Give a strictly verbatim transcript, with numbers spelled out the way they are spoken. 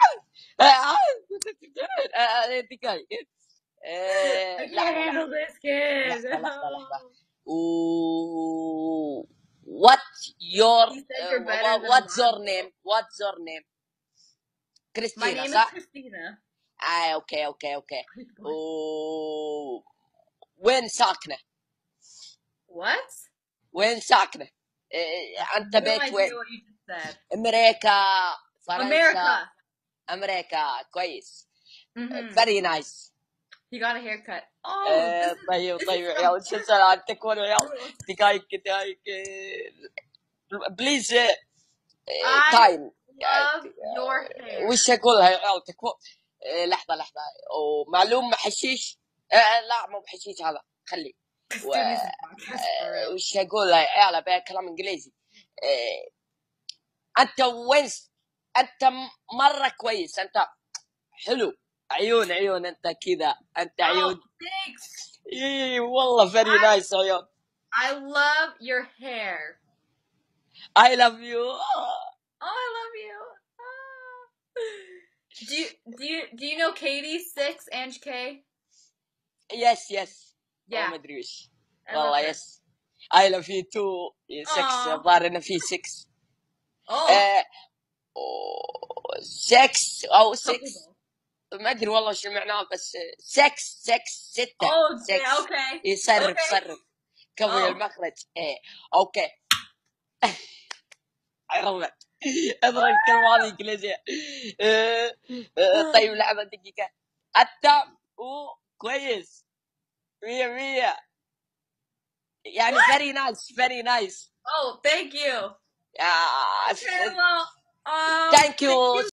انت كويس. I can't handle this kid. لحظة لحظة لحظة. و what's your He said you're better uh, than what's your Alonzo. name? What's your name? My كريستينا name is صح؟ Christina. آه اوكي اوكي اوكي. و وين ساكنة؟ What? وين ساكنة؟ إيه، أنت No بيت idea وين؟ what you just said. أمريكا، فرنسا. America. أمريكا كويس. Mm-hmm. very nice. He got a haircut. Oh, آه، this is, طيب this طيب is يا from عيال شو سلامتك وين يا عيال؟ دقايق دقايق بليز I تايم. love your hair. وش اقولها يا عيال تكفى. آه، لحظة لحظة. ومعلوم حشيش. آه، لا مو بحشيش هذا خلي. This و... dude needs a podcast for آه، real. وش اقولها يا عيال ابي كلام انجليزي. آه، انت وين انت مرة كويس انت حلو عيون عيون انت كذا انت عيون. Oh, thanks. اي والله very nice عيون. I love your hair. I love you. Oh, I love you. Ah. Do you do you do you know Katie Six Ange K? yes yes. Yeah. ما ادري وش. I love والله her. yes. I love you too. six Aw. الظاهر انه في six. Oh. آه، أوه، six او six Couple. ما ادري والله شو معناه بس six six ستة. Oh, six. yeah, okay. يصرف Okay. صرف كوي Oh. المخرج. ايه اوكي. عرفت اضرب الكلمة هذه انجليزية. آه، آه، طيب لحظة دقيقة. انت هو كويس مية مية يعني very nice very nice. Oh, thank you. آه، Okay, well, um, thank you. thank you